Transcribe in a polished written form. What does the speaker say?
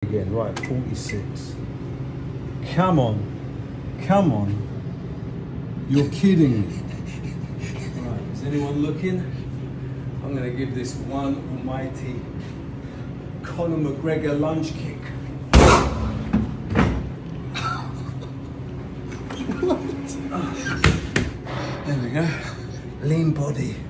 again. Right, 46. Come on. Come on. You're kidding me. Right, is anyone looking? I'm going to give this one almighty Conor McGregor lunge kick. There we go. Lean body.